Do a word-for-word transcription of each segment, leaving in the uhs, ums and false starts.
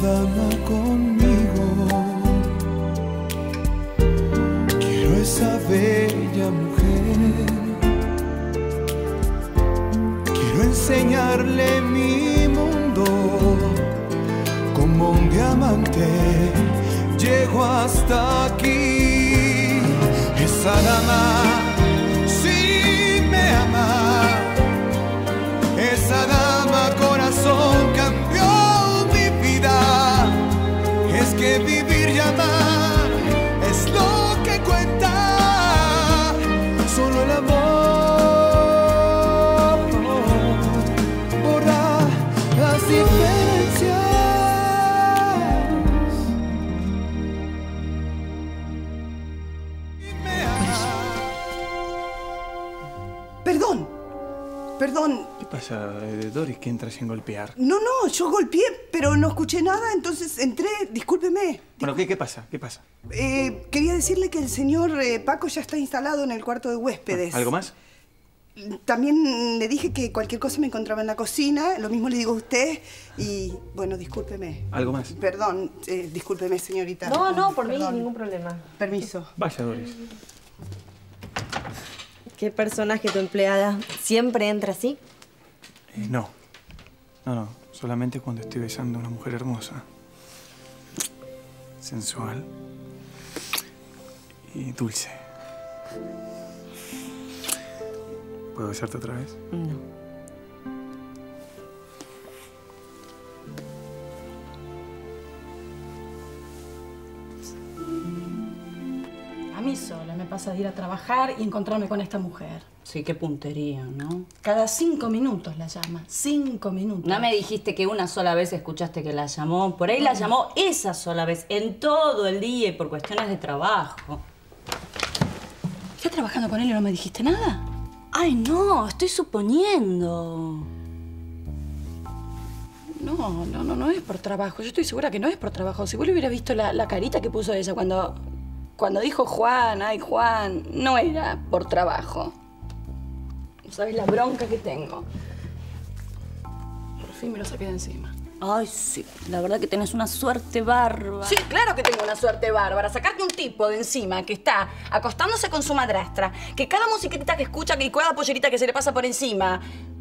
dama conmigo. Quiero esa bella mujer. Quiero enseñarle mi mundo. Como un diamante llego hasta aquí. Esa dama sí me ama. Esa dama corazón cambió mi vida. Es que vivir y amar es lo que cuenta. Solo el amor borra las diferencias. Perdón, perdón. ¿Qué pasa, eh, Doris, que entras sin golpear? No, no, yo golpeé, pero no escuché nada, entonces entré. Discúlpeme. Bueno, ¿qué, qué pasa? ¿Qué pasa? Eh, quería decirle que el señor eh, Paco ya está instalado en el cuarto de huéspedes. ¿Algo más? También le dije que cualquier cosa me encontraba en la cocina. Lo mismo le digo a usted. Y, bueno, discúlpeme. ¿Algo más? Perdón, eh, discúlpeme, señorita. No, no, por Perdón. mí ningún problema. Permiso. Vaya, Doris. ¿Qué personaje tu empleada? ¿Siempre entra así? Eh, no. No, no. Solamente cuando estoy besando a una mujer hermosa. Sensual. Y dulce. ¿Puedo besarte otra vez? No. A mí sola me pasa de ir a trabajar y encontrarme con esta mujer. Sí, qué puntería, ¿no? Cada cinco minutos la llama. Cinco minutos. No me dijiste que una sola vez escuchaste que la llamó. Por ahí la llamó esa sola vez, en todo el día y por cuestiones de trabajo. ¿Estás trabajando con él y no me dijiste nada? Ay, no, estoy suponiendo. No, no, no, no es por trabajo. Yo estoy segura que no es por trabajo. Si vos le hubieras visto la, la carita que puso ella cuando, cuando dijo Juan, ay, Juan, no era por trabajo. No sabes la bronca que tengo. Por fin me lo saqué de encima. Ay, sí, la verdad que tenés una suerte bárbara. Sí, claro que tengo una suerte bárbara. Sacarte un tipo de encima que está acostándose con su madrastra, que cada musiquita que escucha, que cada pollerita que se le pasa por encima...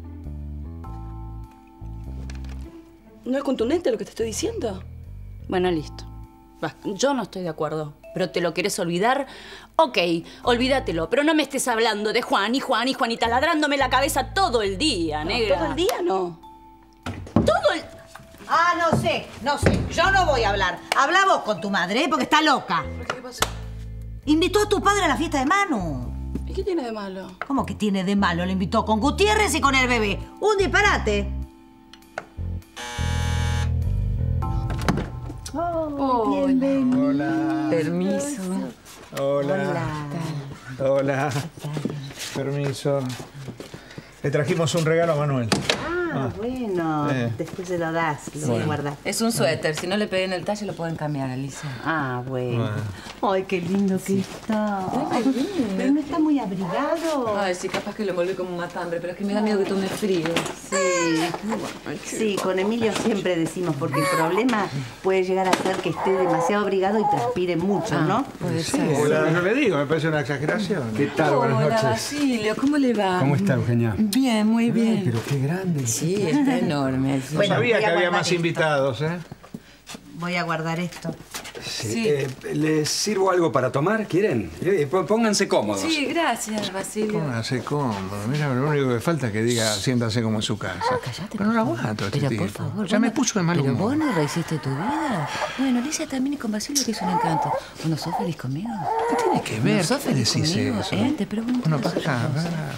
¿No es contundente lo que te estoy diciendo? Bueno, listo. Va, yo no estoy de acuerdo. ¿Pero te lo querés olvidar? Ok, olvídatelo. Pero no me estés hablando de Juan y Juan y Juanita ladrándome la cabeza todo el día, No, negra. todo el día no. Todo el... Ah, no sé, no sé. Yo no voy a hablar. Habla vos con tu madre, ¿eh? Porque está loca. ¿Por qué pasó? Invitó a tu padre a la fiesta de Manu. ¿Y qué tiene de malo? ¿Cómo que tiene de malo? Lo invitó con Gutiérrez y con el bebé. Un disparate. Oh, bienvenido. Hola. Permiso. Hola. Hola. Permiso. Le trajimos un regalo a Manuel. Ah, bueno. Eh. Después se lo das, lo voy a Bueno. guardar. Es un suéter. Si no le pegué en el talle, lo pueden cambiar, Alicia. Ah, bueno. Bueno. Ay, qué lindo que está. Pero no está muy abrigado. Ay, sí, capaz que lo envolví como un matambre, pero es que me da miedo que tome frío. Sí. Sí, con Emilio siempre decimos, porque el problema puede llegar a ser que esté demasiado abrigado y transpire mucho, ¿no? Puede Sí, ser. la- yo le digo, me parece una exageración. ¿Qué tal? Buenas Hola, noches. Basilio, ¿cómo le va? ¿Cómo está, Eugenia? Bien, muy bien. Ay, pero qué grande. Sí, está enorme. No Bueno, sabía voy que a había guardar más esto. invitados, ¿eh? Voy a guardar esto. Sí. Sí. Eh, ¿Les sirvo algo para tomar? ¿Quieren? Eh, pó- pónganse cómodos. Sí, gracias, Basilio. Póngase cómodo. Mira, lo único que falta es que diga siéntase como en su casa. Cállate. Pero no lo aguanto este Pero tipo. por favor. Ya vos me no- puso de mal Pero humor. vos no rehiciste tu vida. Bueno, Alicia también y con Basilio que es un encanto. ¿Vos no sos feliz conmigo? ¿Qué tiene que ver? ¿No sos ¿Qué feliz decís conmigo? eso? ¿Eh? Te pregunto. Bueno, eso. pasa.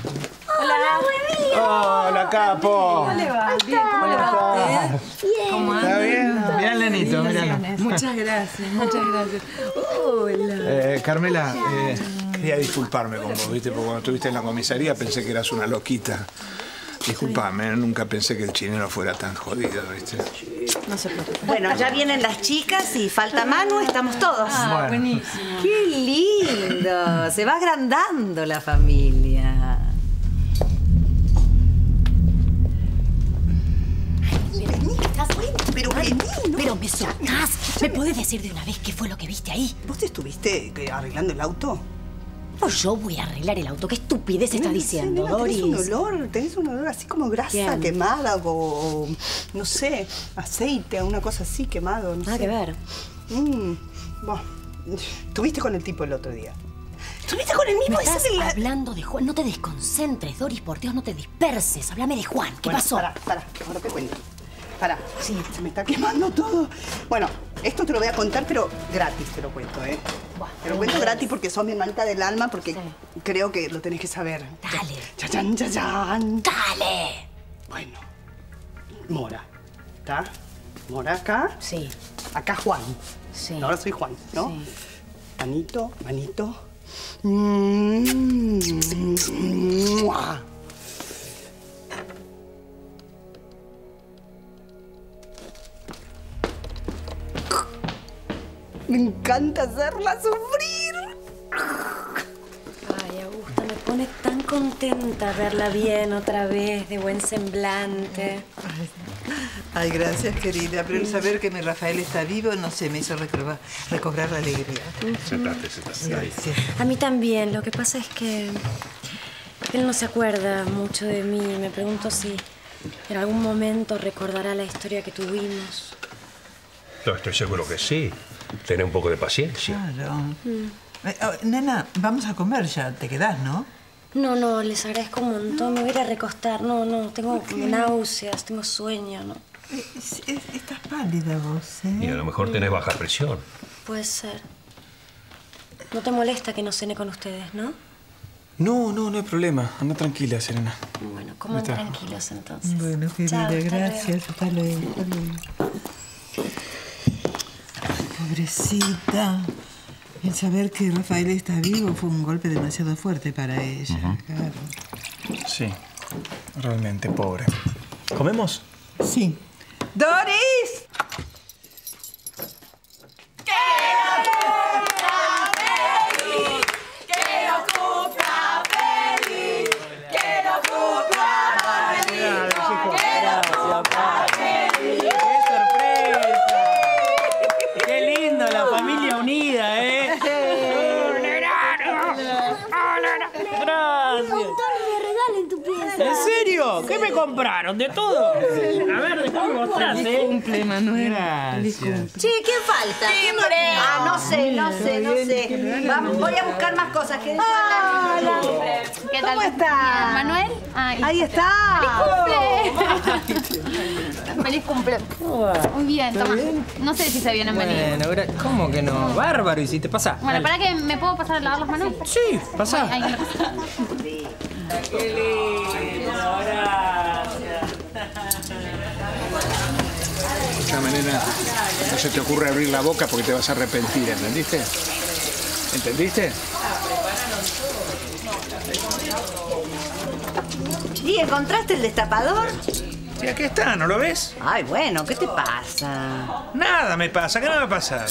Hola, capo. ¿Cómo le va? Bien, ¿cómo le va a usted? ¿Cómo anda? ¿Está bien? Mirá al nenito, míralo. Muchas gracias, muchas gracias. Hola. Eh, Carmela, eh, quería disculparme con vos, ¿viste? Porque cuando estuviste en la comisaría pensé que eras una loquita. Disculpame, nunca pensé que el chinero fuera tan jodido, ¿viste? No se preocupe. Bueno, ya vienen las chicas y falta Manu, estamos todos. Ah, Bueno. buenísimo. ¡Qué lindo! Se va agrandando la familia. Estás bueno. pero Juan. que no. Pero me soltás. ¿Me podés decir de una vez qué fue lo que viste ahí? ¿Vos te estuviste eh, arreglando el auto? Pues yo voy a arreglar el auto. ¿Qué estupidez estás diciendo, nena, Doris? Tenés un olor, tenés un olor así como grasa ¿Quién? quemada o, o, no sé, aceite, una cosa así quemado. No Nada sé. que ver. Mm, bueno, estuviste con el tipo el otro día. ¿Estuviste con el mismo? Me estás ese de la- hablando de Juan. No te desconcentres, Doris. Por Dios, no te disperses. Háblame de Juan. ¿Qué Bueno, pasó? Pará, pará, ahora te cuento. Pará, sí, se me está quemando todo. Bueno, esto te lo voy a contar, pero gratis te lo cuento, ¿eh? Te lo cuento gratis porque sos mi hermanita del alma, porque Sí. creo que lo tenés que saber. Dale. Chachán, chachán. ¡Dale! Bueno, Mora, ¿está? Mora acá. Sí. Acá Juan. Sí. Ahora soy Juan, ¿no? Sí. Manito, manito. Mm, ¡mua! Me encanta hacerla sufrir. Ay, Augusta, me pone tan contenta verla bien otra vez, de buen semblante. Ay, gracias, querida. Pero el saber que mi Rafael está vivo, no sé, me hizo recobrar, recobrar la alegría. Sentate, sentate. Ahí. Sí. A mí también. Lo que pasa es que él no se acuerda mucho de mí. Me pregunto si en algún momento recordará la historia que tuvimos. No, estoy seguro que sí. Ten un poco de paciencia. Claro. Eh, oh, nena, vamos a comer ya. Te quedás, ¿no? No, no, les agradezco un montón. Me voy a ir a recostar. No, no, tengo náuseas, tengo sueño, ¿no? Es- es- estás pálida vos, ¿eh? Y a lo mejor tenés baja presión. Puede ser. No te molesta que no cene con ustedes, ¿no? No, no, no hay problema. Anda tranquila, Serena. Bueno, coman Está. tranquilos entonces. Bueno, querida, Chao, hasta gracias. Hasta luego. Hasta luego. Pobrecita. El saber que Rafael está vivo fue un golpe demasiado fuerte para ella, claro. Sí, realmente pobre. ¿Comemos? Sí. ¡Doris! ¡Qué sorpresa! ¡Qué lindo, la familia unida, eh! ¡Gracias! me regalen tu pieza. ¿En serio? ¿Qué me compraron? ¿De todo? A ver, ¿de cómo mostrás, eh? Cumple, Manuel. Gracias. Sí, ¿quién falta? ¿Quién no- Ah, no sé, no sé, no sé. Vamos, voy a buscar más cosas. ¿Qué Hola. ¿Qué tal? ¿Cómo está? ¿Manuel? Ay. Ahí está. ¡Feliz cumple! Muy bien, toma. No sé si se vienen venir. Bueno, ahora, ¿cómo que no? Bárbaro, y si te pasa. Bueno, ¿para que me puedo pasar a lavar las manos? Sí, pasa. Ahí, ahí. ¡Qué lindo! Gracias. Escuchame, nena, no se te ocurre abrir la boca porque te vas a arrepentir, ¿entendiste? ¿Entendiste? ¿Y encontraste el destapador? Y aquí está, ¿no lo ves? Ay, bueno, ¿qué te pasa? Nada me pasa, ¿qué no me va a pasar?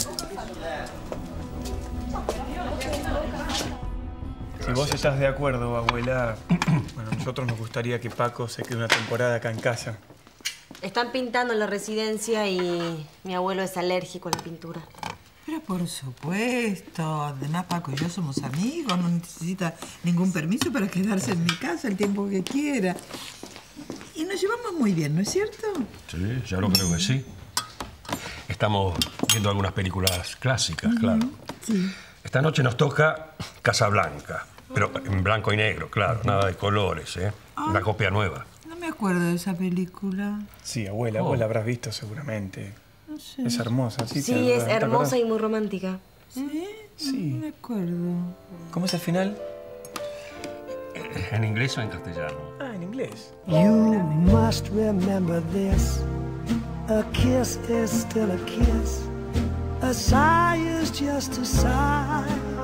Si vos estás de acuerdo, abuela, bueno, a nosotros nos gustaría que Paco se quede una temporada acá en casa. Están pintando en la residencia y mi abuelo es alérgico a la pintura. Pero por supuesto. Además, Paco y yo somos amigos. No necesita ningún permiso para quedarse en mi casa el tiempo que quiera. Y nos llevamos muy bien, ¿no es cierto? Sí, ya lo creo que sí. Estamos viendo algunas películas clásicas, claro. Sí. Esta noche nos toca Casablanca, pero en blanco y negro, claro, nada de colores, ¿eh? Una copia nueva. No me acuerdo de esa película. Sí, abuela, vos la habrás visto seguramente. No sé. Es hermosa, ¿sí? Sí, ¿te es acordás? ¿Te hermosa acordás? y muy romántica. ¿Sí? Sí. No me acuerdo. ¿Cómo es el final? ¿En inglés o en castellano? Ah, en inglés. You must remember this. A kiss is still a kiss. A sigh is just a sigh.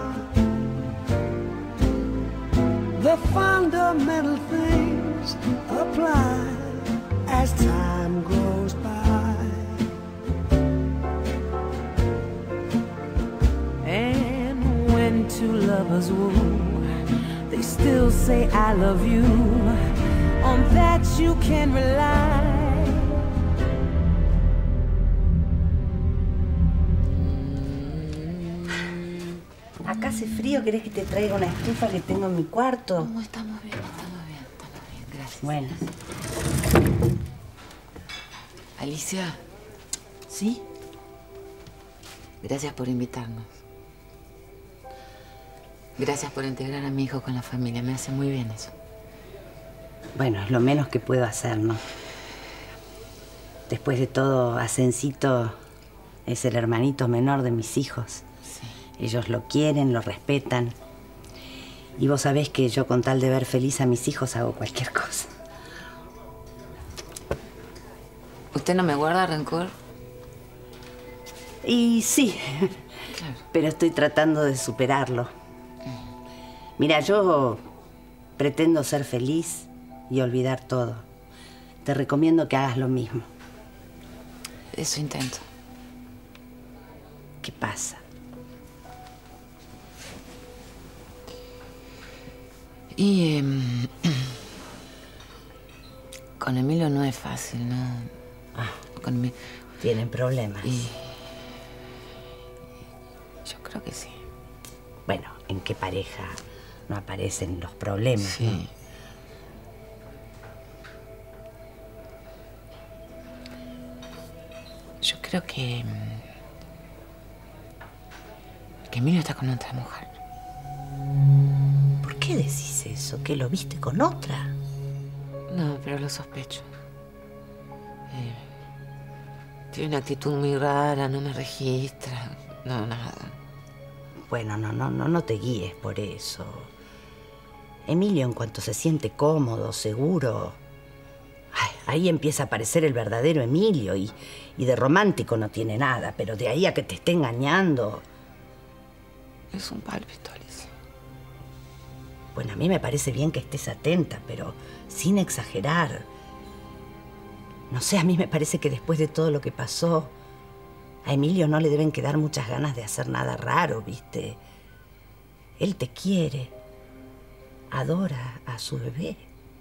The fundamental things apply as time goes by. And when two lovers woo, they still say I love you. On that you can rely. acá hace frío. ¿Querés que te traiga una estufa que tengo en mi cuarto? No, estamos bien, estamos bien, estamos bien. Gracias. Bueno. Alicia. ¿Sí? Gracias por invitarnos. Gracias por integrar a mi hijo con la familia. Me hace muy bien eso. Bueno, es lo menos que puedo hacer, ¿no? Después de todo, Asencito es el hermanito menor de mis hijos. Sí. Ellos lo quieren, lo respetan. Y vos sabés que yo, con tal de ver feliz a mis hijos, hago cualquier cosa. ¿Usted no me guarda rencor? Y sí, claro. Pero estoy tratando de superarlo. Mira, yo pretendo ser feliz y olvidar todo. Te recomiendo que hagas lo mismo. Eso intento. ¿Qué pasa? Y eh, con Emilio no es fácil, ¿no? Ah, con mi... Tienen problemas. Y... yo creo que sí. Bueno, ¿en qué pareja no aparecen los problemas? Sí. ¿No? Yo creo que... que Emilio está con otra mujer. ¿Por qué decís eso? ¿Que lo viste con otra? No, pero lo sospecho. Eh, tiene una actitud muy rara, no me registra. No, nada. Bueno, no, no, no, no te guíes por eso. Emilio, en cuanto se siente cómodo, seguro, ay, ahí empieza a aparecer el verdadero Emilio. Y, y de romántico no tiene nada, pero de ahí a que te esté engañando... Es un pálpito, Alicia. Bueno, a mí me parece bien que estés atenta, pero sin exagerar. No sé, a mí me parece que después de todo lo que pasó, a Emilio no le deben quedar muchas ganas de hacer nada raro, ¿viste? Él te quiere, adora a su bebé.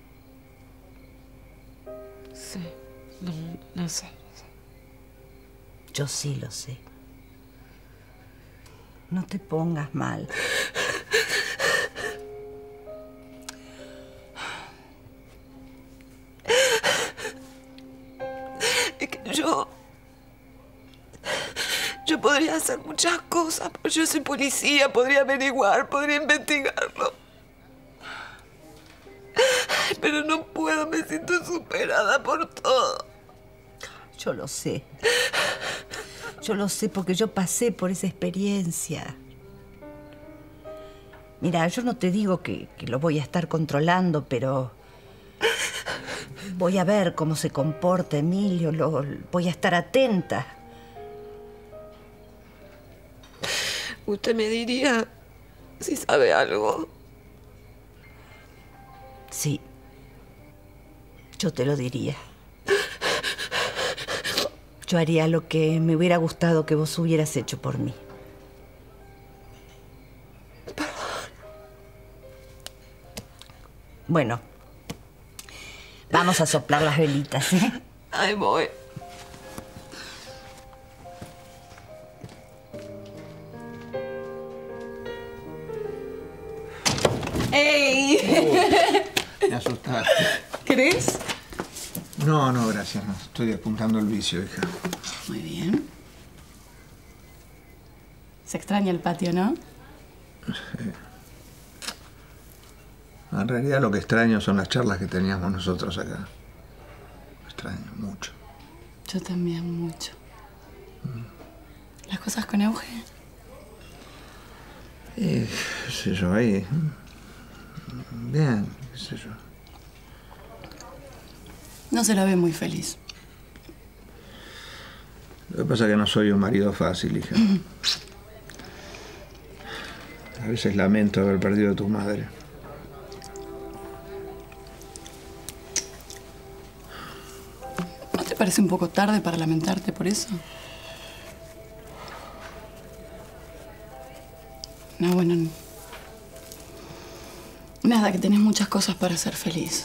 Sí, no, no sé, no sé. Yo sí lo sé. No te pongas mal. Es que yo... Yo podría hacer muchas cosas, porque yo soy policía, podría averiguar, podría investigarlo. Pero no puedo, me siento superada por todo. Yo lo sé. Yo lo sé porque yo pasé por esa experiencia. Mira, yo no te digo que, que lo voy a estar controlando, pero voy a ver cómo se comporta Emilio, lo, voy a estar atenta. ¿Usted me diría si sabe algo? Sí, yo te lo diría. Yo haría lo que me hubiera gustado que vos hubieras hecho por mí. Bueno, vamos a soplar las velitas, ¿eh? Ahí voy. ¡Ey! Uh, me asustaste. ¿Querés? No, no, gracias. No. Estoy apuntando el vicio, hija. Muy bien. Se extraña el patio, ¿no? Sí. En realidad lo que extraño son las charlas que teníamos nosotros acá. Lo extraño mucho. Yo también mucho. Mm. ¿Las cosas con Euge? Eh, qué sé yo, ahí... Bien, qué sé yo. No se la ve muy feliz. Lo que pasa es que no soy un marido fácil, hija. A veces lamento haber perdido a tu madre. ¿No te parece un poco tarde para lamentarte por eso? No, bueno... Nada, que tenés muchas cosas para ser feliz.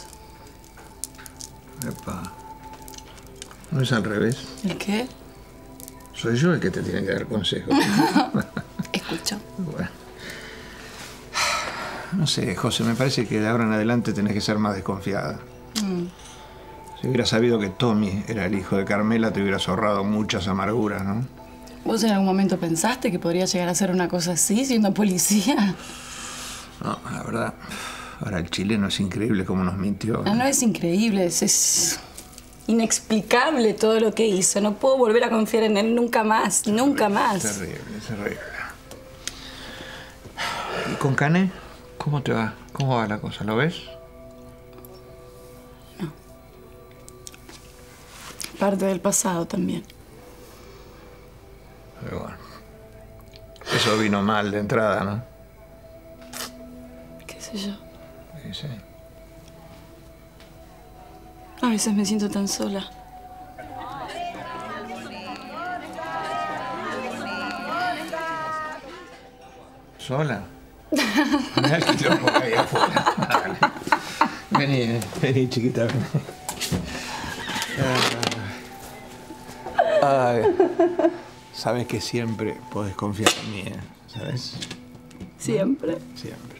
Epa. ¿No es al revés? ¿El qué? Soy yo el que te tiene que dar consejos. Escucho. Bueno. No sé, José, me parece que de ahora en adelante tenés que ser más desconfiada. Mm. Si hubieras sabido que Tommy era el hijo de Carmela, te hubieras ahorrado muchas amarguras, ¿no? ¿Vos en algún momento pensaste que podría llegar a ser una cosa así, siendo policía? No, la verdad, ahora el chileno es increíble cómo nos mintió. No, no es increíble, es, es inexplicable todo lo que hizo. No puedo volver a confiar en él nunca más, nunca más. Es terrible, es terrible. ¿Y con Cané? ¿Cómo te va? ¿Cómo va la cosa? ¿Lo ves? Parte del pasado también. Pero bueno, eso vino mal de entrada, ¿no? ¿Qué sé yo? Sí, sí. A veces me siento tan sola. ¿Sola? Mirá el quilombo que hay afuera. Vení, vení, chiquita, vení. Ay, sabes que siempre podés confiar en mí, ¿eh? ¿Sabes? Siempre. Siempre.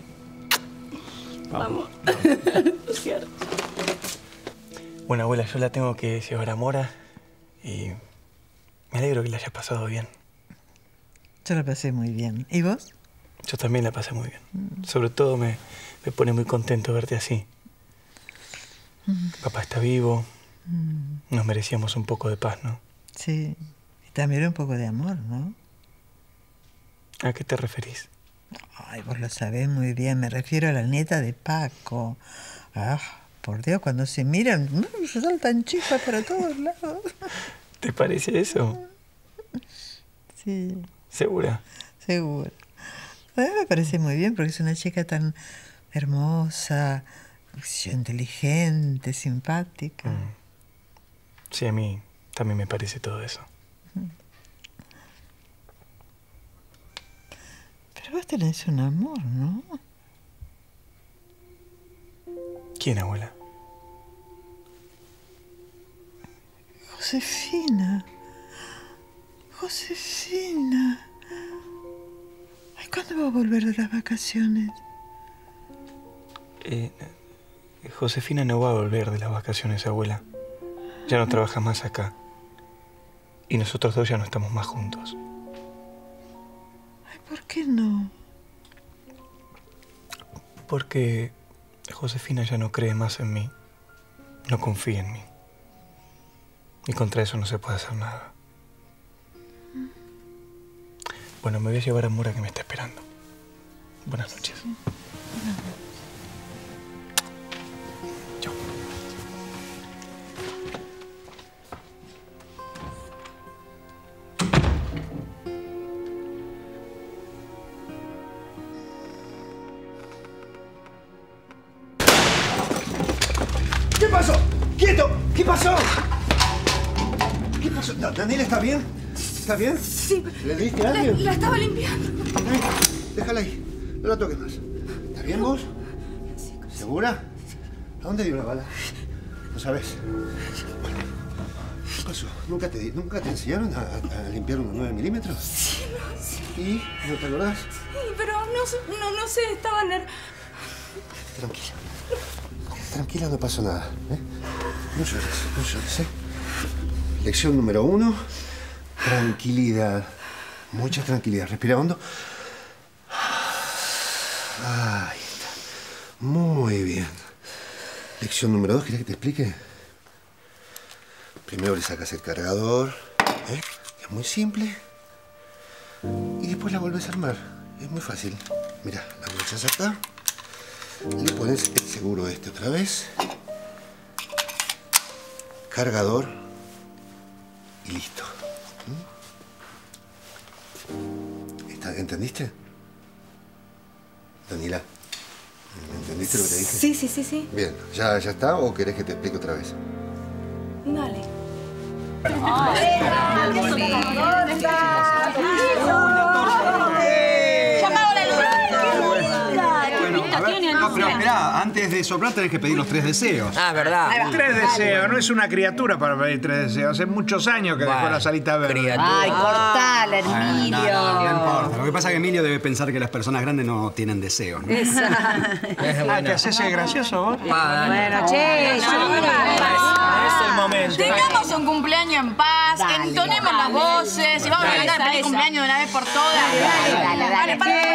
Vamos. Cierto. Bueno, abuela, yo la tengo que llevar a Mora y me alegro que la hayas pasado bien. Yo la pasé muy bien. ¿Y vos? Yo también la pasé muy bien. Mm. Sobre todo me, me pone muy contento verte así. Mm. Papá está vivo. Mm. Nos merecíamos un poco de paz, ¿no? Sí. Y también un poco de amor, ¿no? ¿A qué te referís? Ay, vos lo sabés muy bien. Me refiero a la nieta de Paco. Ah, por Dios, cuando se miran, se saltan chispas para todos lados. ¿Te parece eso? Sí. ¿Segura? Segura. A mí me parece muy bien porque es una chica tan hermosa, inteligente, simpática. Mm. Sí, a mí también me parece todo eso. Pero vos tenés un amor, ¿no? ¿Quién, abuela? Josefina. Josefina. Ay, ¿cuándo va a volver de las vacaciones? Eh, Josefina no va a volver de las vacaciones, abuela. Ya no trabaja más acá. Y nosotros dos ya no estamos más juntos. Ay, ¿por qué no? Porque Josefina ya no cree más en mí. No confía en mí. Y contra eso no se puede hacer nada. Bueno, me voy a llevar a Mora que me está esperando. Buenas noches. Sí. Buenas noches. Chao. ¿Qué pasó? ¡Quieto! ¿Qué pasó? ¿Qué pasó? ¿Daniela está bien? ¿Está bien? Sí. ¿Le diste a alguien? La, la estaba limpiando. Déjala ahí. No la toques más. ¿Está bien vos? ¿Segura? ¿A dónde dio la bala? ¿No sabes? Bueno, ¿qué pasó? ¿Nunca te, ¿nunca te enseñaron a, a, a limpiar unos nueve milímetros? Sí, no, sí. ¿Y? ¿No te acordás? Sí, pero no, sé- no, no sé, estaba ner... Tranquila. Tranquila, no pasó nada. ¿eh? No llores, no llores, ¿eh? Lección número uno. Tranquilidad. Mucha tranquilidad. Respira hondo. Ahí está. Muy bien. Lección número dos. ¿Querés que te explique? Primero le sacas el cargador. ¿eh? Es muy simple. Y después la volvés a armar. Es muy fácil. Mira, la bolsas acá. Le pones el seguro este otra vez. Cargador. Y listo. ¿Mm? ¿Está- ¿Entendiste? Daniela, ¿entendiste lo que te dije? Sí, sí, sí, sí. Bien, ¿ya, ya está o querés que te explique otra vez? Dale. ¡Llamado la luz! Bueno, a tiene no, pero esperá, antes de soplar tenés que pedir los tres deseos. Ah, verdad. Tres deseos, no es una criatura para pedir tres deseos. Hace muchos años que dejó la salita verde. Ay, cortala, Emilio. No, no, no importa. Lo que pasa es que Emilio debe pensar que las personas grandes no tienen deseos, ¿no? Ah, ¿te haces el gracioso vos? Bueno, che, es el momento. Tengamos un cumpleaños en paz, entonemos las voces y vamos a cantar el feliz cumpleaños de una vez por todas. Dale, dale, dale.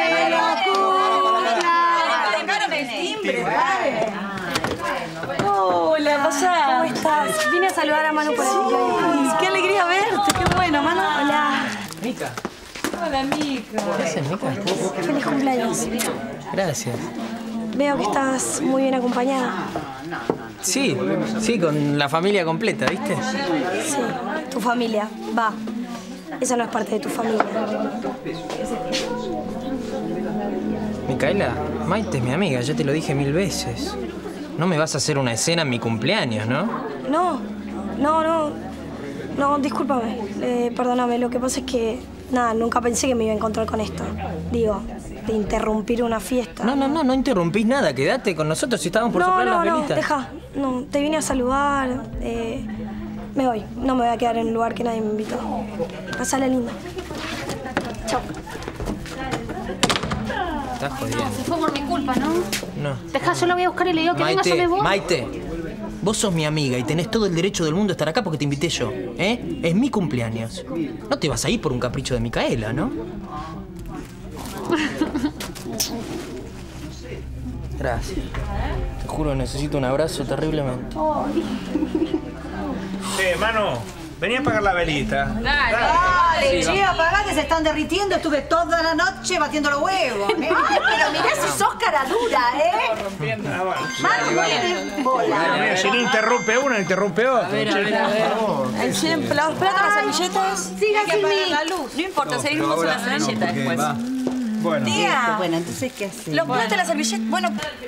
Hola, pasá. ¿Cómo estás? Vine a saludar a Manu por el cumpleaños. Qué alegría verte, qué bueno, Manu. Hola. Mica. Hola, Mica. ¿Qué haces, Mica? Feliz cumpleaños. Gracias. Veo que estás muy bien acompañada. Sí, sí, con la familia completa, ¿viste? Sí, tu familia. Va. Esa no es parte de tu familia. Micaela, Maite es mi amiga, ya te lo dije mil veces. No me vas a hacer una escena en mi cumpleaños, ¿no? No, no, no. No, discúlpame. Eh, perdóname, lo que pasa es que... Nada, nunca pensé que me iba a encontrar con esto. Digo, de interrumpir una fiesta. No, no, no, no interrumpís nada. Quédate con nosotros si estábamos por no, soplar no, las no, velitas. deja. No, te vine a saludar. Eh, me voy. No me voy a quedar en un lugar que nadie me invitó. Pasala linda. Chao. Estás jodiendo. Se fue por mi culpa, ¿no? No. Deja, yo lo voy a buscar y le digo que venga sobre vos. Maite, vos sos mi amiga y tenés todo el derecho del mundo a estar acá porque te invité yo, ¿eh? Es mi cumpleaños. No te vas a ir por un capricho de Micaela, ¿no? Gracias. Te juro que necesito un abrazo terriblemente. Eh, Manu, vení a apagar la velita. Dale, dale, che, apagá que se están derritiendo. Estuve toda la noche batiendo los huevos. ¿eh? Ay, pero mirá si sos cara dura, ¿eh? Manu, vale, bola. Mira, si no interrumpe uno, interrumpe otro. A ver, a ver, a ver. El siempre, los platos, las servilletas. Siga Hay que sin apagar mí. la luz. No importa, seguimos con la servilleta después. Bueno. Tía. Bueno, entonces, ¿qué haces? Los platos y la servilleta. Bueno.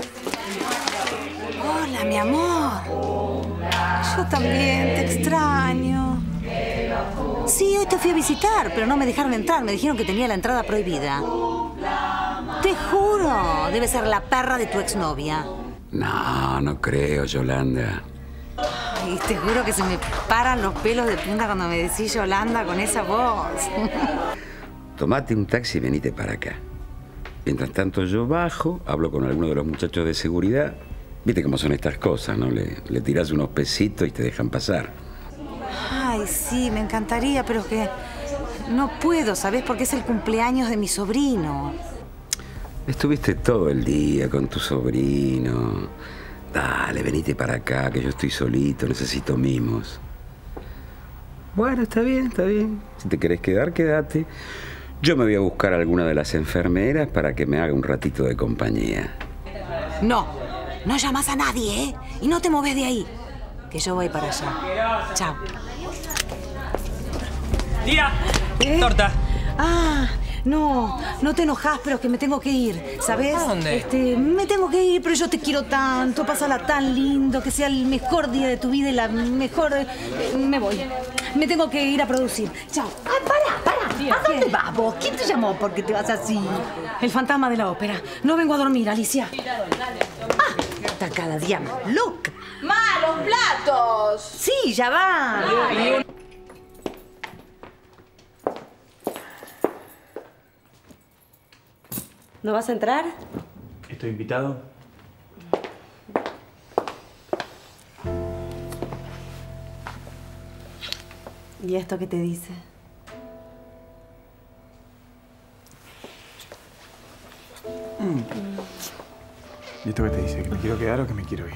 Hola, mi amor. Yo también te extraño. Sí, hoy te fui a visitar, pero no me dejaron entrar. Me dijeron que tenía la entrada prohibida. Te juro, debe ser la perra de tu exnovia. No, no creo, Yolanda. Ay, te juro que se me paran los pelos de punta cuando me decís Yolanda con esa voz. Tomate un taxi y venite para acá. Mientras tanto yo bajo, hablo con alguno de los muchachos de seguridad. Viste cómo son estas cosas, ¿no? Le, le tirás unos pesitos y te dejan pasar. Ay, sí, me encantaría, pero es que no puedo, ¿sabés? Porque es el cumpleaños de mi sobrino. Estuviste todo el día con tu sobrino. Dale, venite para acá, que yo estoy solito, necesito mimos. Bueno, está bien, está bien. Si te querés quedar, quédate. Yo me voy a buscar a alguna de las enfermeras para que me haga un ratito de compañía. No, no llamas a nadie, ¿eh? Y no te moves de ahí, que yo voy para allá. Chao. ¡Tía! ¿Eh? ¡Torta! Ah, no, no te enojas, pero es que me tengo que ir, ¿sabes? ¿A dónde? Este, me tengo que ir, pero yo te quiero tanto, pásala tan lindo, que sea el mejor día de tu vida y la mejor... eh, me voy. Me tengo que ir a producir. Chao. Ay, para, para. ¿A dónde vas vos? ¿Quién te llamó porque te vas así? El fantasma de la ópera. No vengo a dormir, Alicia. Ah, está cada día más loca. ¡Ma, los platos! Sí, ya va. ¿No vas a entrar? ¿Estoy invitado? ¿Y esto qué te dice? Mm. ¿Y esto qué te dice? ¿Que me quiero quedar o que me quiero ir?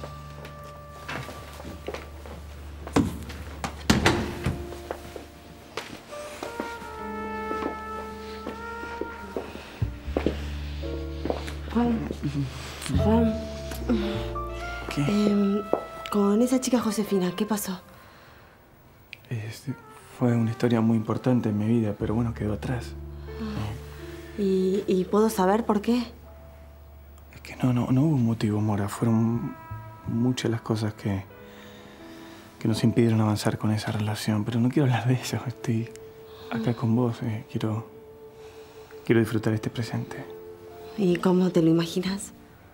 Juan. Juan. ¿Qué? Eh, con esa chica Josefina, ¿qué pasó? Este, fue una historia muy importante en mi vida, pero bueno, quedó atrás. ¿Y, y puedo saber por qué? Es que no, no, no hubo un motivo, Mora. Fueron muchas las cosas que, que nos impidieron avanzar con esa relación. Pero no quiero hablar de eso. Estoy acá con vos. Eh. Quiero, quiero disfrutar este presente. ¿Y cómo te lo imaginas?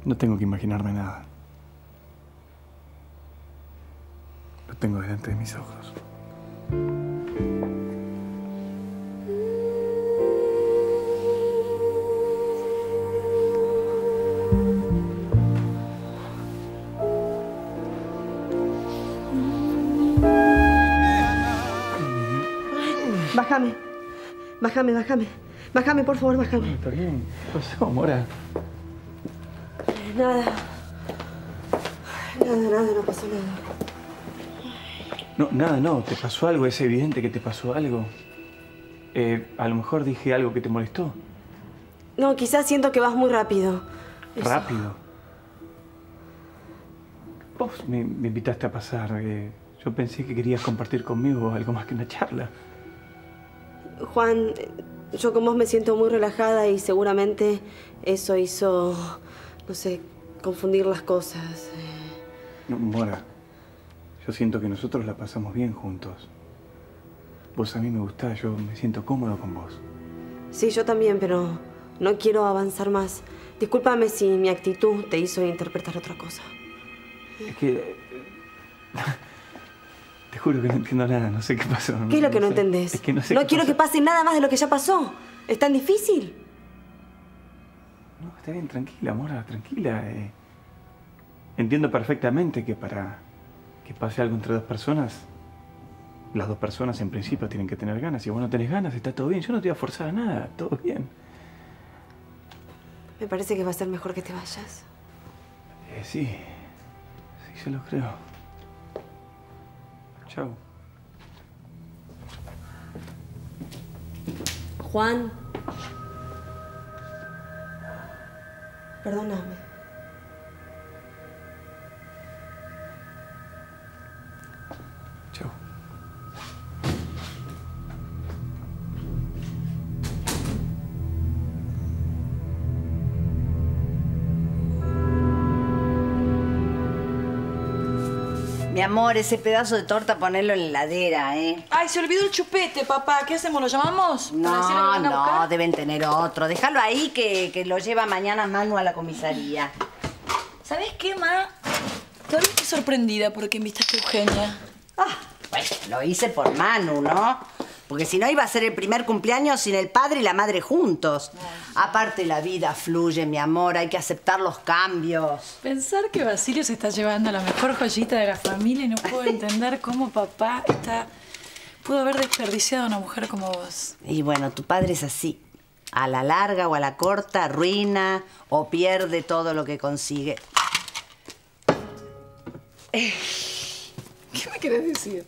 No tengo que imaginarme nada. Lo tengo delante de mis ojos. Bájame. Bájame, bájame. Bájame, por favor, bájame. Está bien. ¿Qué pasó, Mora? Nada. Nada, nada, no pasó nada. No, nada, no. Te pasó algo. Es evidente que te pasó algo. Eh, a lo mejor dije algo que te molestó. No, quizás siento que vas muy rápido. Eso. Rápido. Vos me, me invitaste a pasar. Eh, yo pensé que querías compartir conmigo algo más que una charla. Juan, yo con vos me siento muy relajada y seguramente eso hizo, no sé, confundir las cosas. No, Mora, yo siento que nosotros la pasamos bien juntos. Vos a mí me gustás, yo me siento cómodo con vos. Sí, yo también, pero no quiero avanzar más. Discúlpame si mi actitud te hizo interpretar otra cosa. Es que... Te juro que no entiendo nada, no sé qué pasó. ¿Qué es lo que no, sé. entendés? Es que no sé No qué quiero pasó. que pase nada más de lo que ya pasó. ¿Es tan difícil? No, está bien, tranquila, Mora, tranquila. Eh, entiendo perfectamente que para que pase algo entre dos personas, las dos personas en principio tienen que tener ganas. Si vos no tenés ganas, está todo bien. Yo no te voy a forzar a nada, todo bien. Me parece que va a ser mejor que te vayas. Eh, sí, sí, yo lo creo. Chao. Juan. Perdóname. Chao. Mi amor, ese pedazo de torta ponerlo en la heladera, ¿eh? Ay, se olvidó el chupete, papá. ¿Qué hacemos? ¿Lo llamamos? ¿Para decirle que No, venga a buscar? no, deben tener otro. Déjalo ahí que, que lo lleva mañana Manu a la comisaría. ¿Sabes qué, ma? Todavía estoy sorprendida porque invitaste a Eugenia. Ah, bueno, lo hice por Manu, ¿no? Porque si no iba a ser el primer cumpleaños sin el padre y la madre juntos. Aparte, la vida fluye, mi amor. Hay que aceptar los cambios. Pensar que Basilio se está llevando la mejor joyita de la familia y no puedo entender cómo papá está... pudo haber desperdiciado a una mujer como vos. Y bueno, tu padre es así. A la larga o a la corta, arruina o pierde todo lo que consigue. ¿Qué me querés decir?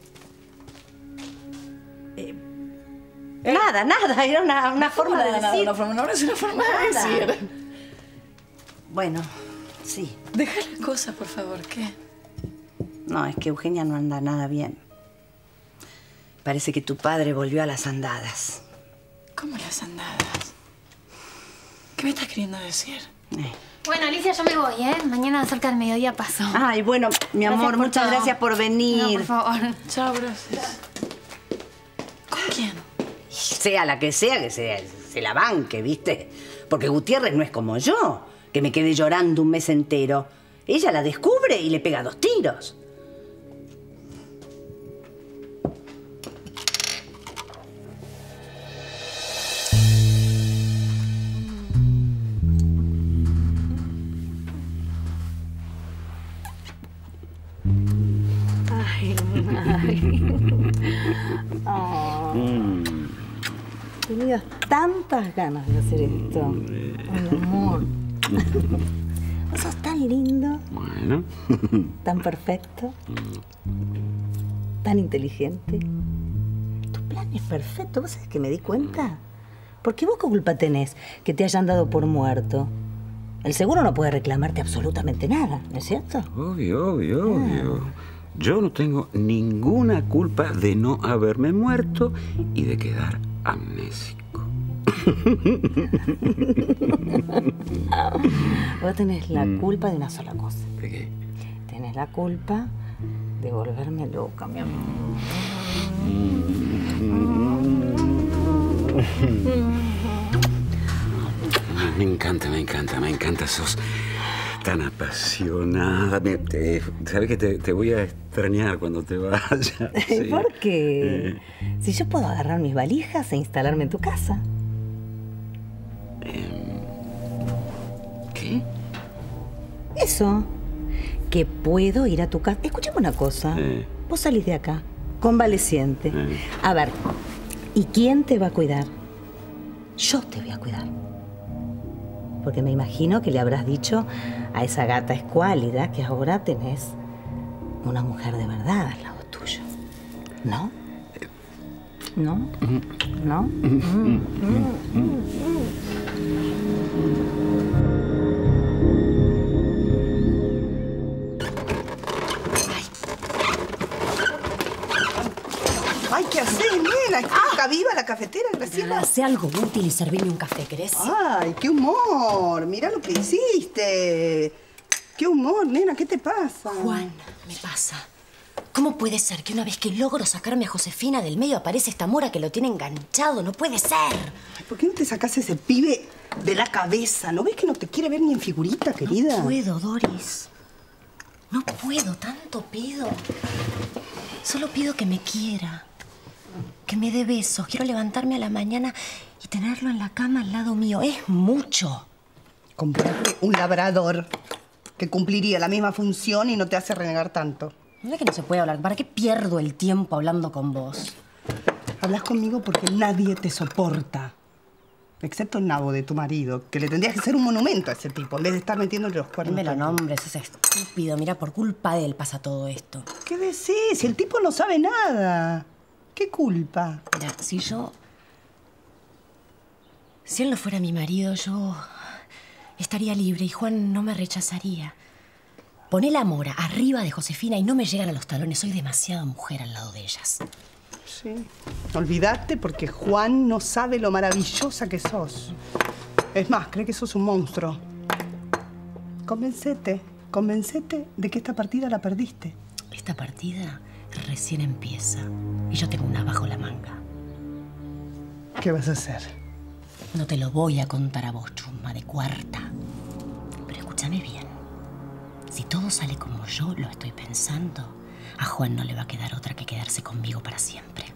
Eh, nada, nada. Era una, una forma Nada, de nada, decir. una forma- no, es una forma de Nada. decir. Bueno, sí. Deja las cosas, por favor. ¿Qué? No, es que Eugenia no anda nada bien. Parece que tu padre volvió a las andadas. ¿Cómo las andadas? ¿Qué me estás queriendo decir? Bueno, Alicia, yo me voy, ¿eh? Mañana cerca del mediodía paso. Ay, bueno, mi Gracias amor, por muchas todo. gracias por venir. No, por favor. Chao, gracias. ¿Con quién? Sea la que sea, que sea, se la banque, ¿viste? Porque Gutiérrez no es como yo, que me quedé llorando un mes entero. Ella la descubre y le pega dos tiros. Ay, ay. Oh. Tenías tantas ganas de hacer esto. Ay, amor. Vos sos tan lindo, Bueno. tan perfecto, tan inteligente. Tu plan es perfecto. ¿Vos sabés que me di cuenta? Porque vos qué culpa tenés que te hayan dado por muerto. El seguro no puede reclamarte absolutamente nada, ¿no es cierto? Obvio, obvio, obvio. Yo no tengo ninguna culpa de no haberme muerto y de quedar amnésico. Vos tenés la culpa de una sola cosa. ¿De qué? Tenés la culpa de volverme loca, mi amor. Me encanta, me encanta, me encanta. Sos tan apasionada. Me- te- Sabes que te, te voy a extrañar cuando te vayas. Sí. ¿Por qué? Eh, Si yo puedo agarrar mis valijas e instalarme en tu casa. ¿Qué? Eso. Que puedo ir a tu casa. Escuchame una cosa. Eh. Vos salís de acá, convaleciente. Eh. A ver, ¿y quién te va a cuidar? Yo te voy a cuidar. Porque me imagino que le habrás dicho a esa gata escuálida que ahora tenés una mujer de verdad al lado tuyo. ¿No? ¿No? ¿No? Mm, mm, mm. Ay, ¿qué haces, nena? ¿Está acá viva la cafetera, Graciela? Hacé algo útil y servirme un café, ¿querés? Ay, qué humor. Mira lo que hiciste. Qué humor, nena. ¿Qué te pasa? Juan, me pasa. ¿Cómo puede ser que una vez que logro sacarme a Josefina del medio aparece esta mora que lo tiene enganchado? No puede ser. Ay, ¿por qué no te sacás ese pibe de la cabeza? ¿No ves que no te quiere ver ni en figurita, querida? No puedo, Doris. No puedo, tanto pido. Solo pido que me quiera. Que me dé besos. Quiero levantarme a la mañana y tenerlo en la cama al lado mío. Es mucho. Comprarte un labrador que cumpliría la misma función y no te hace renegar tanto. No es que no se puede hablar. ¿Para qué pierdo el tiempo hablando con vos? Hablas conmigo porque nadie te soporta. Excepto el nabo de tu marido, que le tendrías que hacer un monumento a ese tipo, en vez de estar metiéndole los cuernos. No me lo nombres, es estúpido. Mira, por culpa de él pasa todo esto. ¿Qué decís? Si el tipo no sabe nada. ¿Qué culpa? Mira, si yo... Si él no fuera mi marido, yo estaría libre y Juan no me rechazaría. Poné la mora arriba de Josefina y no me llegan a los talones. Soy demasiada mujer al lado de ellas. Sí. Olvídate porque Juan no sabe lo maravillosa que sos. Es más, cree que sos un monstruo. Convencete, convencete de que esta partida la perdiste. Esta partida recién empieza y yo tengo una bajo la manga. ¿Qué vas a hacer? No te lo voy a contar a vos, chusma de cuarta. Pero escúchame bien. Si todo sale como yo lo estoy pensando, a Juan no le va a quedar otra que quedarse conmigo para siempre.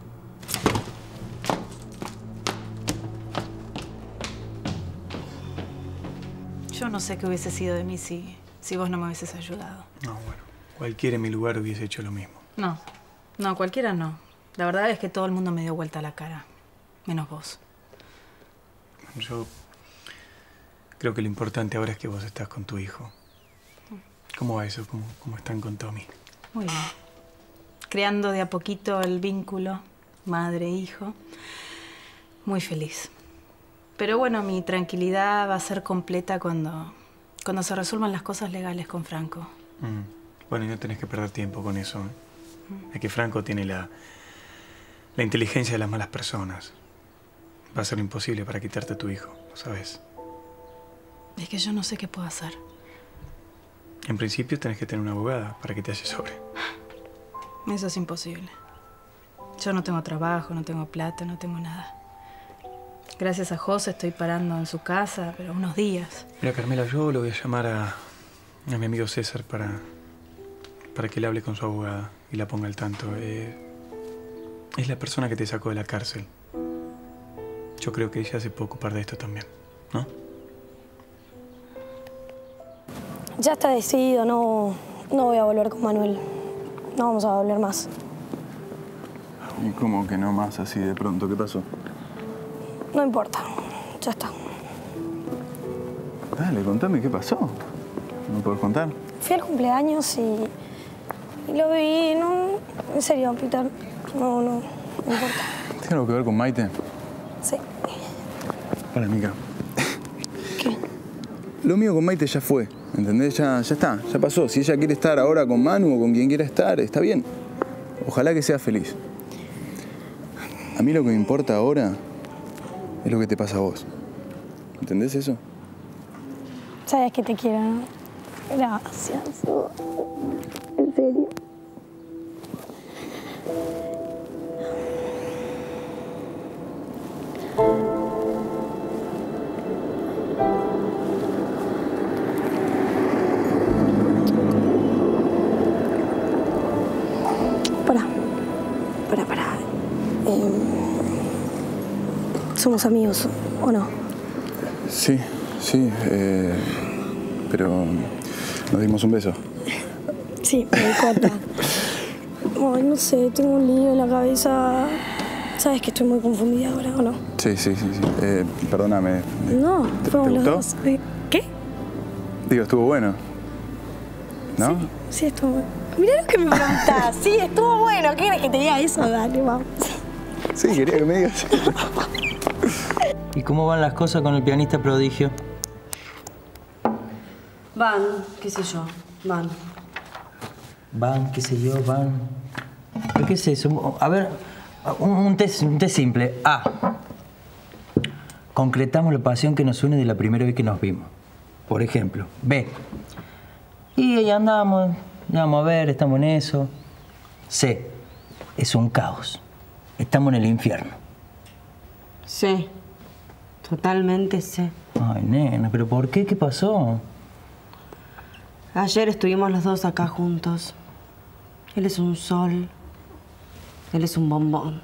Yo no sé qué hubiese sido de mí si, si vos no me hubieses ayudado. No, bueno, cualquiera en mi lugar hubiese hecho lo mismo. No, no, cualquiera no. La verdad es que todo el mundo me dio vuelta la cara, menos vos. Yo creo que lo importante ahora es que vos estás con tu hijo. ¿Cómo va eso? ¿Cómo, cómo están con Tommy? Muy bien. Creando de a poquito el vínculo madre-hijo. Muy feliz. Pero bueno, mi tranquilidad va a ser completa cuando, cuando se resuelvan las cosas legales con Franco. Mm. Bueno, y no tenés que perder tiempo con eso. ¿eh? Mm. Es que Franco tiene la, la inteligencia de las malas personas. Va a ser imposible para quitarte a tu hijo, ¿lo sabes? Es que yo no sé qué puedo hacer. En principio tenés que tener una abogada para que te asesore. Eso es imposible. Yo no tengo trabajo, no tengo plata, no tengo nada. Gracias a José estoy parando en su casa, pero unos días. Mira, Carmela, yo lo voy a llamar a, a mi amigo César para, para que le hable con su abogada y la ponga al tanto. Eh, es la persona que te sacó de la cárcel. Yo creo que ella se puede ocupar de esto también, ¿no? Ya está decidido, no, no voy a volver con Manuel. No vamos a volver más. ¿Y cómo que no más así de pronto? ¿Qué pasó? No importa, ya está. Dale, contame qué pasó. ¿No puedes contar? Fui al cumpleaños y, y lo vi, no, en serio, Peter, no, no, no importa. ¿Tiene algo que ver con Maite? Sí. Hola, Mica. ¿Qué? Lo mío con Maite ya fue, ¿entendés? Ya, ya está, ya pasó. Si ella quiere estar ahora con Manu o con quien quiera estar, está bien. Ojalá que sea feliz. A mí lo que me importa ahora es lo que te pasa a vos. ¿Entendés eso? Sabes que te quiero, ¿no? Gracias. En serio. Pará, pará. Eh, ¿Somos amigos o no? Sí, sí, eh, pero nos dimos un beso. Sí, me di cuenta. Ay, no sé, tengo un lío en la cabeza. Sabes que estoy muy confundida ahora, ¿o no? Sí, sí, sí, sí. Eh, perdóname. No, ¿Te, fuimos te los gustó? dos. Eh, ¿Qué? Digo, estuvo bueno. ¿No? Sí, sí, estuvo bueno. Mirá lo que me preguntás. Sí, estuvo bueno. ¿Qué querés que te diga eso? Dale, vamos. Sí, quería que me digas. ¿Y cómo van las cosas con el pianista prodigio? Van, qué sé yo, van. Van, qué sé yo, van. ¿Pero qué es eso? A ver, un, un, test, un test simple. A. Concretamos la pasión que nos une de la primera vez que nos vimos. Por ejemplo. B. Y ahí andamos, ya vamos a ver, estamos en eso. C. Es un caos. Estamos en el infierno. Sí, totalmente sí. Ay, nena, ¿pero por qué? ¿Qué pasó? Ayer estuvimos los dos acá juntos. Él es un sol. Él es un bombón.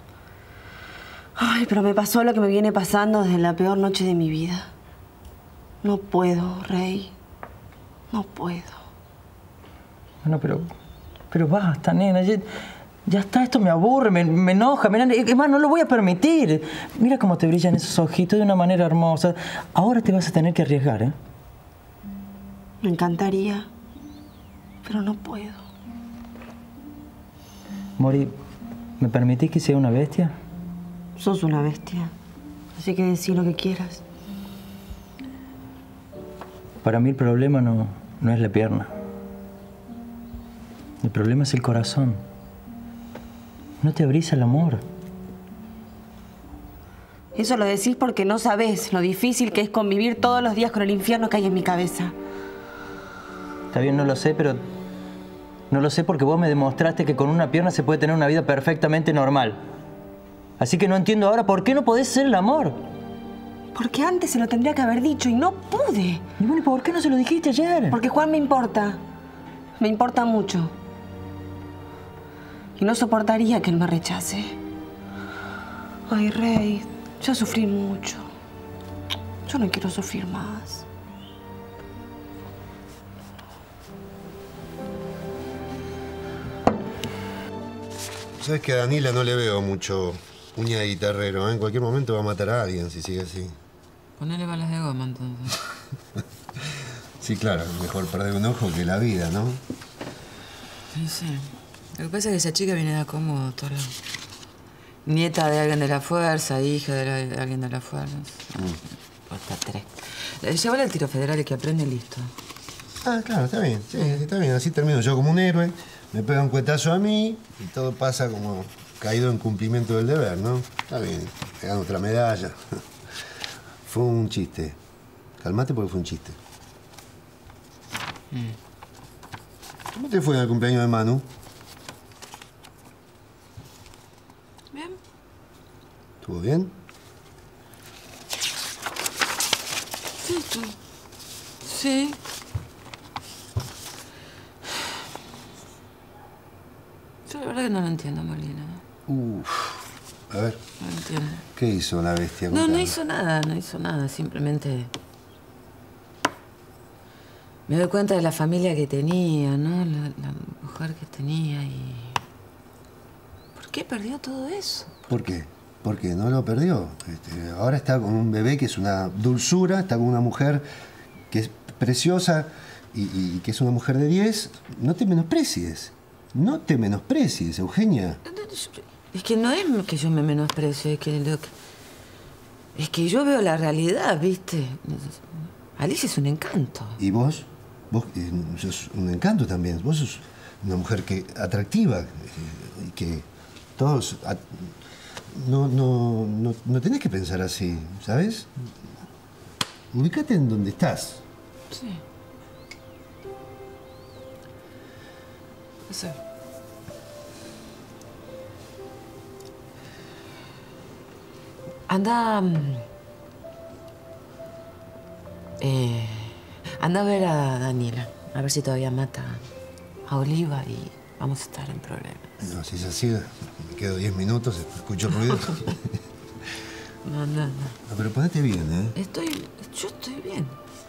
Ay, pero me pasó lo que me viene pasando desde la peor noche de mi vida. No puedo, Rey. No puedo. Bueno, pero... Pero basta, nena. Ya, ya está, esto me aburre, me, me enoja. Mira, es más, no lo voy a permitir. Mira cómo te brillan esos ojitos de una manera hermosa. Ahora te vas a tener que arriesgar, ¿eh? Me encantaría, pero no puedo. Mori, ¿me permitís que sea una bestia? Sos una bestia, así que decí lo que quieras. Para mí el problema no, no es la pierna. El problema es el corazón. No te abrís al amor. Eso lo decís porque no sabés lo difícil que es convivir todos los días con el infierno que hay en mi cabeza. Está bien, no lo sé, pero... No lo sé porque vos me demostraste que con una pierna se puede tener una vida perfectamente normal. Así que no entiendo ahora por qué no podés ser el amor. Porque antes se lo tendría que haber dicho y no pude. Y bueno, ¿y por qué no se lo dijiste ayer? Porque Juan me importa. Me importa mucho. Y no soportaría que él me rechace. Ay, Rey, ya sufrí mucho. Yo no quiero sufrir más. Sabes que a Danila no le veo mucho uña de guitarrero, ¿eh? En cualquier momento va a matar a alguien si sigue así. Ponele balas de goma, entonces. Sí, claro, mejor perder un ojo que la vida, ¿no? Sí, sí. Lo que pasa es que esa chica viene de acomodo, toda la... Nieta de alguien de la fuerza, hija de, la, de alguien de la fuerza. Mm. Hasta tres. Llévala al tiro federal y que aprende y listo. Ah, claro, está bien. Sí, está bien. Así termino yo como un héroe. Me pega un cuetazo a mí y todo pasa como caído en cumplimiento del deber, ¿no? Está bien. Me gano otra medalla. Fue un chiste. Calmate porque fue un chiste. Mm. ¿Cómo te fue en el cumpleaños de Manu? Bien. ¿Estuvo bien? Sí, estuvo. Sí. Yo la verdad que no lo entiendo, Molina. Uf. A ver. No lo entiendo. ¿Qué hizo la bestia? No, no hizo nada, no hizo nada. Simplemente... Me doy cuenta de la familia que tenía, ¿no? La, la mujer que tenía y... ¿Por qué perdió todo eso? ¿Por qué? Porque no lo perdió. Este, ahora está con un bebé que es una dulzura, está con una mujer que es preciosa y, y que es una mujer de diez. No te menosprecies. No te menosprecies, Eugenia. Es que no es que yo me menosprecie, es que, lo que... es que yo veo la realidad, ¿viste? Alicia es un encanto. ¿Y vos? Vos eh, sos un encanto también. Vos sos una mujer que atractiva eh, y que todos... A, no, no, no, no tenés que pensar así, ¿sabes? Ubícate en donde estás. Sí. Sí. Anda... Eh, anda a ver a Daniela. A ver si todavía mata a Oliva y vamos a estar en problemas. No, si es así, quedo diez minutos, escucho ruidos. No, no, no. No, pero ponete bien, ¿eh? Estoy... Yo estoy bien.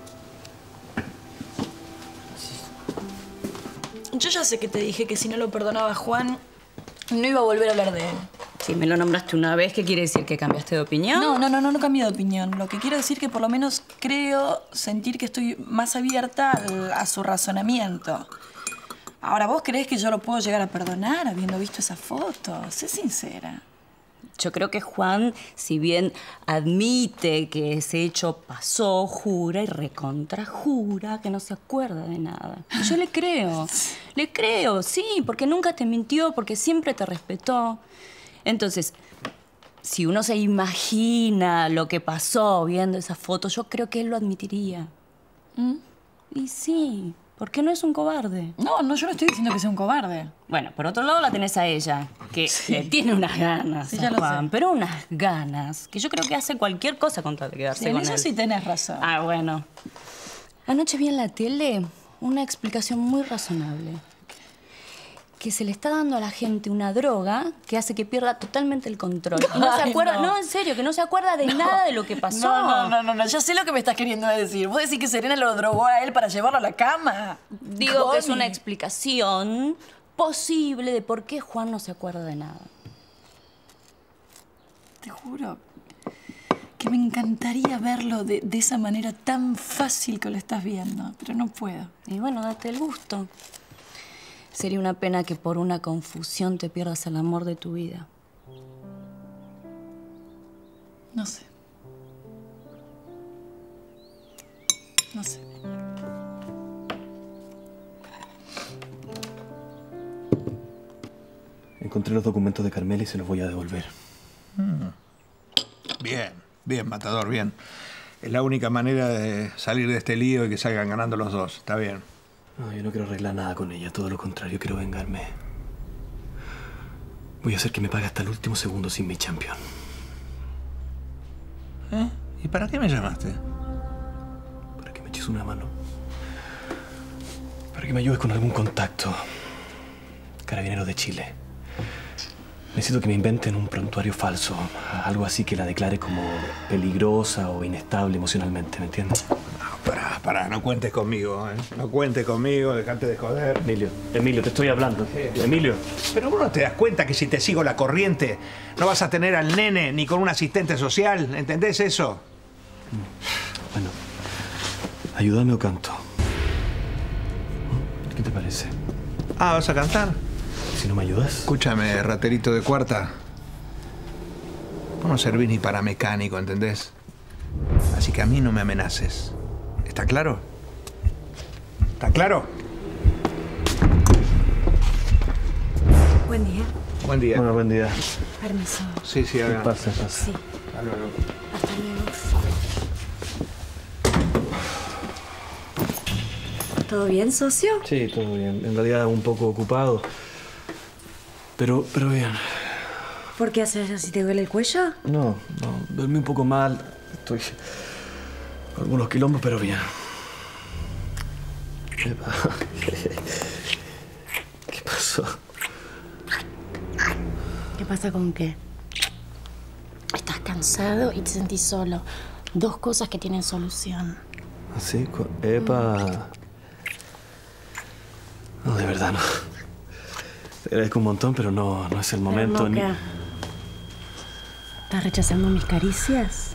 Yo ya sé que te dije que si no lo perdonaba a Juan, no iba a volver a hablar de él. Si me lo nombraste una vez, ¿qué quiere decir? ¿Que cambiaste de opinión? No, no, no, no, no cambié de opinión. Lo que quiero decir que por lo menos creo sentir que estoy más abierta al- a su razonamiento. Ahora, ¿vos creés que yo lo puedo llegar a perdonar habiendo visto esa foto? Sé sincera. Yo creo que Juan, si bien admite que ese hecho pasó, jura y recontrajura que no se acuerda de nada. Y yo le creo. Le creo, sí, porque nunca te mintió, porque siempre te respetó. Entonces, si uno se imagina lo que pasó viendo esa foto, yo creo que él lo admitiría. ¿Mm? Y sí, ¿por qué no es un cobarde? No, no, yo no estoy diciendo que sea un cobarde. Bueno, por otro lado la tenés a ella, que le tiene unas ganas, Sí, a ya lo Juan, sé. pero unas ganas, que yo creo que hace cualquier cosa con tal de quedarse En con eso él. sí tenés razón. Ah, bueno. Anoche vi en la tele una explicación muy razonable. Que se le está dando a la gente una droga que hace que pierda totalmente el control. Y no se Ay, acuerda, no. no. en serio, que no se acuerda de No. nada de lo que pasó. No, no, no, no, no, ya sé lo que me estás queriendo decir. Vos decís que Serena lo drogó a él para llevarlo a la cama. Digo que es Connie. una explicación posible de por qué Juan no se acuerda de nada. Te juro que me encantaría verlo de, de esa manera tan fácil que lo estás viendo, pero no puedo. Y bueno, date el gusto. Sería una pena que por una confusión te pierdas el amor de tu vida. No sé. No sé. Encontré los documentos de Carmela y se los voy a devolver. Mm. Bien, bien, Matador, bien. Es la única manera de salir de este lío y que salgan ganando los dos. Está bien. No, yo no quiero arreglar nada con ella. Todo lo contrario, quiero vengarme. Voy a hacer que me pague hasta el último segundo sin mi champion. ¿Eh? ¿Y para qué me llamaste? Para que me eches una mano. Para que me ayudes con algún contacto. Carabinero de Chile. Necesito que me inventen un prontuario falso. Algo así que la declare como peligrosa o inestable emocionalmente, ¿me entiendes? Pará, pará, no cuentes conmigo, ¿eh? No cuentes conmigo, dejate de joder. Emilio, Emilio, te estoy hablando. Emilio. Pero vos no te das cuenta que si te sigo la corriente no vas a tener al nene ni con un asistente social, ¿entendés eso? Bueno, ayúdame o canto. ¿Qué te parece? Ah, ¿vas a cantar? Si no me ayudas. Escúchame, raterito de cuarta. Vos no servís ni para mecánico, ¿entendés? Así que a mí no me amenaces. ¿Está claro? ¿Está claro? Buen día. Buen día. Bueno, buen día. Permiso. Sí, sí, haga. Pasa, pasa. Sí. Hasta luego. Hasta luego. ¿Todo bien, socio? Sí, todo bien. En realidad un poco ocupado. Pero, pero bien. ¿Por qué haces así? ¿Te duele el cuello? No, no, dormí un poco mal. Estoy con algunos quilombos, pero bien. Epa. ¿Qué pasó? ¿Qué pasa con qué? Estás cansado y te sentís solo. Dos cosas que tienen solución. ¿Así? Cu- Epa. No, de verdad, no. Te agradezco un montón, pero no, no es el momento. Pero no, ¿qué? ¿Estás rechazando mis caricias?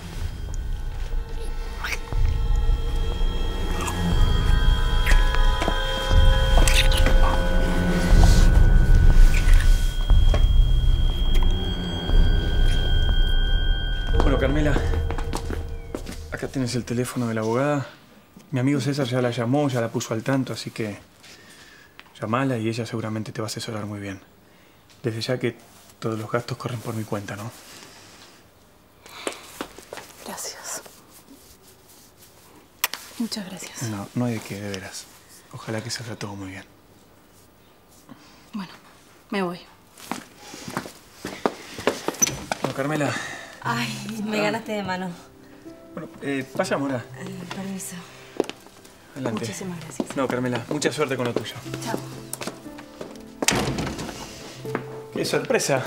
Bueno, Carmela, acá tienes el teléfono de la abogada. Mi amigo César ya la llamó, ya la puso al tanto, así que llamala y ella seguramente te va a asesorar muy bien. Desde ya que todos los gastos corren por mi cuenta, ¿no? Gracias. Muchas gracias. No, no hay de qué, de veras. Ojalá que salga todo muy bien. Bueno, me voy. Bueno, Carmela. Ay, me ganaste de mano. Bueno, eh, pasa, Mora. Eh, permiso. Adelante. Muchísimas gracias. No, Carmela, mucha suerte con lo tuyo. Chao. ¡Qué sorpresa!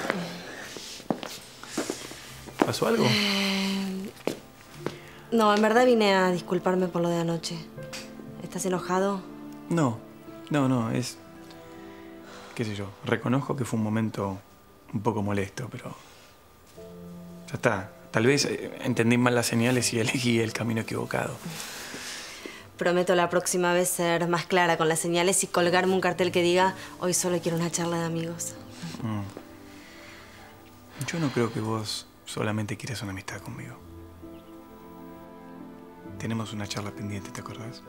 ¿Pasó algo? Eh, no, en verdad vine a disculparme por lo de anoche. ¿Estás enojado? No, no, no, es... qué sé yo, reconozco que fue un momento un poco molesto, pero... ya está. Tal vez eh, entendí mal las señales y elegí el camino equivocado. Prometo la próxima vez ser más clara con las señales y colgarme un cartel que diga hoy solo quiero una charla de amigos. Mm. Yo no creo que vos solamente quieras una amistad conmigo. Tenemos una charla pendiente, ¿te acordás?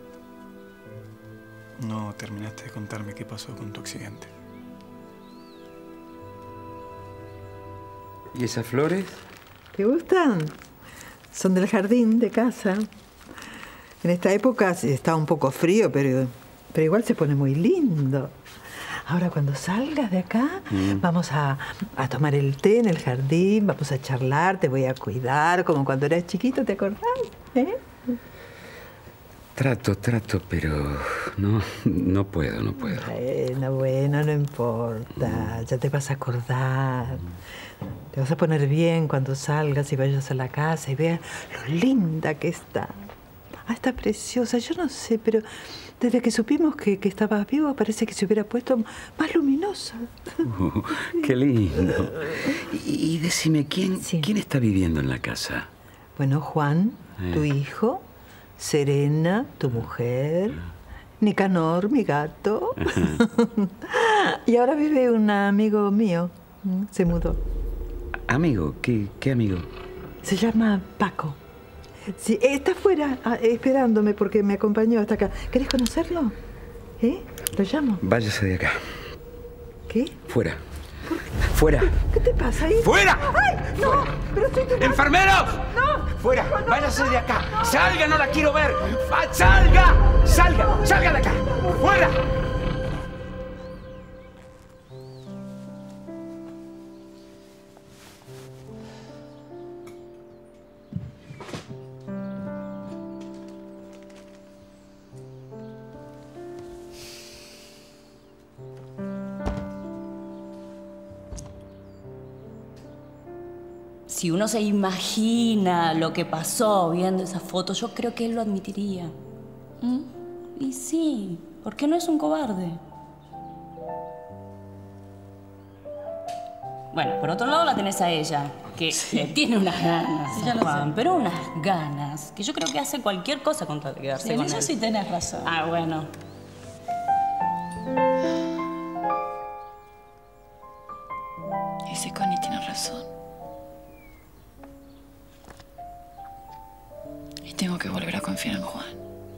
No terminaste de contarme qué pasó con tu accidente. ¿Y esas flores? ¿Te gustan? Son del jardín de casa. En esta época está un poco frío, pero, pero igual se pone muy lindo. Ahora cuando salgas de acá, mm. vamos a, a tomar el té en el jardín, vamos a charlar, te voy a cuidar, como cuando eras chiquito, ¿te acordás? ¿Eh? Trato, trato, pero no, no puedo, no puedo. Bueno, bueno, no importa, mm. ya te vas a acordar. Te vas a poner bien cuando salgas y vayas a la casa y veas lo linda que está. Ah, está preciosa. Yo no sé, pero desde que supimos que, que estabas vivo parece que se hubiera puesto más luminosa. Uh, ¡Qué lindo! Y, y decime, ¿quién, sí. ¿quién está viviendo en la casa? Bueno, Juan, eh. tu hijo, Serena, tu mujer, Nicanor, mi gato. Y ahora vive un amigo mío. Se mudó. ¿Amigo? ¿Qué, qué amigo? Se llama Paco. Sí, está afuera ah, esperándome porque me acompañó hasta acá. ¿Querés conocerlo? ¿Eh? ¿Lo llamo? Váyase de acá. ¿Qué? Fuera. ¡Fuera! ¿Qué te pasa ahí? ¡Fuera! ¡Ay! ¡No! ¡Fuera! ¡Pero soy tu... ¡Enfermeros! ¡No! ¡Fuera! No, no, ¡Váyase no, de acá! no. ¡Salga! ¡No la quiero ver! ¡Salga! ¡Salga! ¡Salga de acá! ¡Fuera! Si uno se imagina lo que pasó viendo esa foto, yo creo que él lo admitiría. ¿Mm? Y sí, ¿por qué no es un cobarde? Bueno, por otro lado la tenés a ella, que sí. le tiene unas ganas, Sí, ya lo Juan, sé. pero unas ganas, que yo creo que hace cualquier cosa con tal de quedarse Sí, en con eso él. sí tenés razón. Ah, bueno. Ese Connie tiene razón. Y tengo que volver a confiar en Juan.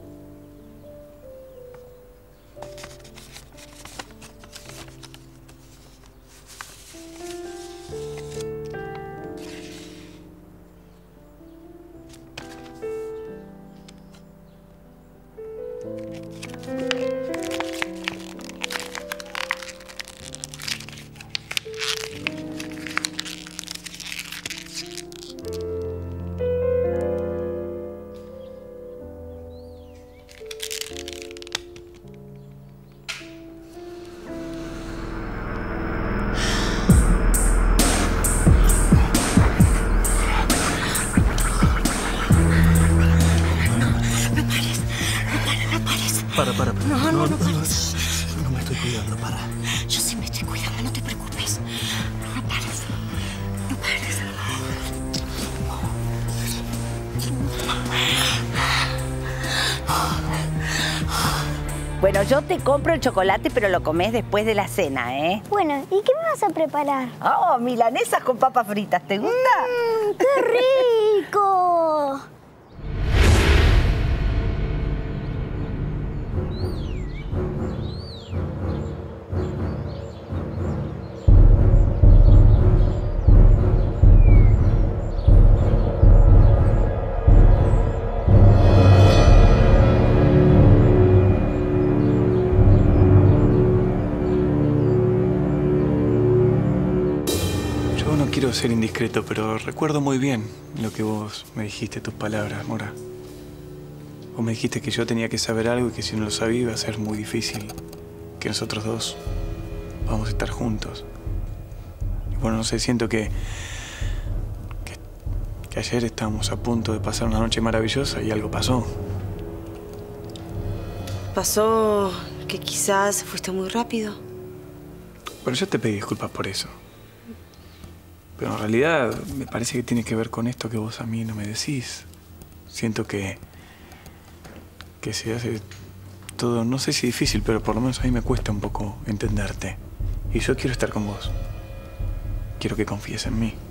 Para, para, para. No, no, no pares. No me estoy cuidando, para. Yo sí me estoy cuidando, no te preocupes. No pares. No pares. Bueno, yo te compro el chocolate, pero lo comes después de la cena, ¿eh? Bueno, ¿y qué me vas a preparar? Oh, milanesas con papas fritas. ¿Te gusta? Mm, ¡qué rico! Yo no quiero ser indiscreto, pero recuerdo muy bien lo que vos me dijiste, tus palabras, Mora. Vos me dijiste que yo tenía que saber algo y que si no lo sabía iba a ser muy difícil que nosotros dos vamos a estar juntos. Bueno, no sé, siento que, que... que ayer estábamos a punto de pasar una noche maravillosa y algo pasó. Pasó que quizás fuiste muy rápido. Pero yo te pedí disculpas por eso. Pero en realidad me parece que tiene que ver con esto que vos a mí no me decís. Siento que... que se hace todo, no sé si difícil, pero por lo menos a mí me cuesta un poco entenderte. Y yo quiero estar con vos. Quiero que confíes en mí.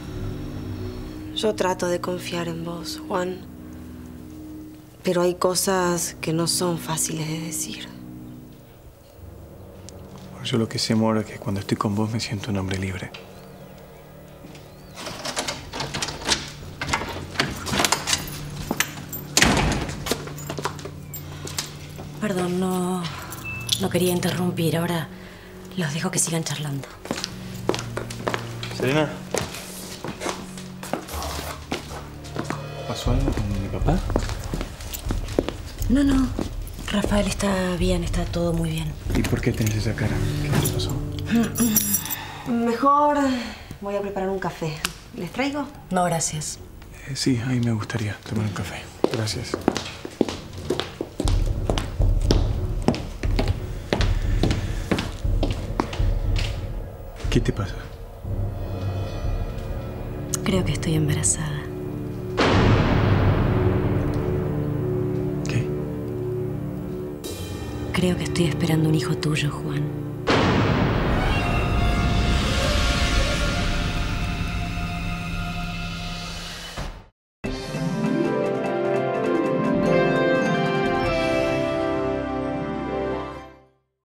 Yo trato de confiar en vos, Juan. Pero hay cosas que no son fáciles de decir. Yo lo que sé, Mora, es que cuando estoy con vos me siento un hombre libre. Perdón, no, no quería interrumpir. Ahora los dejo que sigan charlando. Serena. ¿Pasó algo con mi papá? No, no. Rafael está bien, está todo muy bien. ¿Y por qué tenés esa cara? ¿Qué te pasó? Mejor voy a preparar un café. ¿Les traigo? No, gracias. Eh, sí, a mí me gustaría tomar un café. Gracias. ¿Qué te pasa? Creo que estoy embarazada. ¿Qué? Creo que estoy esperando un hijo tuyo, Juan.